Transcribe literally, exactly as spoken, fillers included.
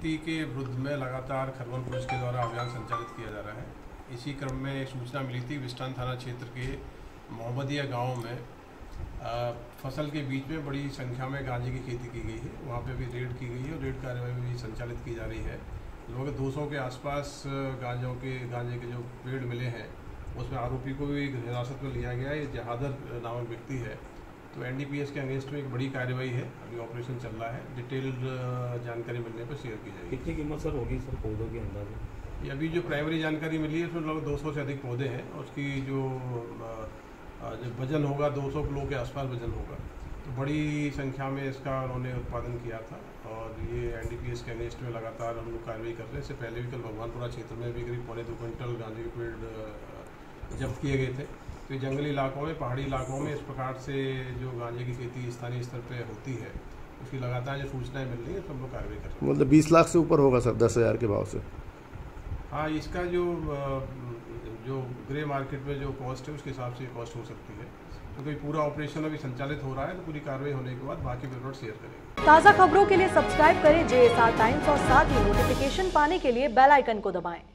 खेती के विरुद्ध में लगातार खरवन पुलिस के द्वारा अभियान संचालित किया जा रहा है। इसी क्रम में एक सूचना मिली थी विस्टान थाना क्षेत्र के मोहम्मदिया गांव में आ, फसल के बीच में बड़ी संख्या में गांजे की खेती की गई है। वहां पे भी रेड की गई है और रेड कार्रवाई भी संचालित की जा रही है। लगभग दो सौ के आसपास गांजों के गांजे के जो पेड़ मिले हैं उसमें आरोपी को भी हिरासत में लिया गया है। ये जहादर नामक व्यक्ति है। तो एनडीपीएस के अगेंस्ट में एक बड़ी कार्रवाई है, अभी ऑपरेशन चल रहा है। डिटेल्ड जानकारी मिलने पर शेयर की जाएगी। कितनी कीमत सर होगी सर पौधों के अंदाजे? ये अभी जो प्राइमरी जानकारी मिली है उसमें लगभग दो सौ से अधिक पौधे हैं। उसकी जो जब वजन होगा दो सौ किलो के आसपास वजन होगा। तो बड़ी संख्या में इसका उन्होंने उत्पादन किया था और ये एनडीपीएस के अगेंस्ट में लगातार हम लोग कार्रवाई कर रहे हैं। इससे पहले भी कल भगवानपुरा क्षेत्र में भी करीब पौने दो क्विंटल गांजे के पेड़ जब्त किए गए थे। तो जंगली इलाकों में, पहाड़ी इलाकों में इस प्रकार से जो गांजे की खेती स्थानीय स्तर पर होती है उसकी लगातार जो सूचनाएं मिल रही है तो हम लोग कार्रवाई कर रहे हैं। मतलब बीस लाख से ऊपर होगा सर, दस हज़ार के भाव से? हाँ, इसका जो जो ग्रे मार्केट में जो कॉस्ट है उसके हिसाब से कॉस्ट हो सकती है। तो कोई पूरा ऑपरेशन अभी संचालित हो रहा है तो पूरी कार्रवाई होने के बाद बाकी विवरण शेयर करेंगे। ताज़ा खबरों के लिए सब्सक्राइब करें जे एस आर टाइम्स और साथ ही नोटिफिकेशन पाने के लिए बेल आइकन को दबाएं।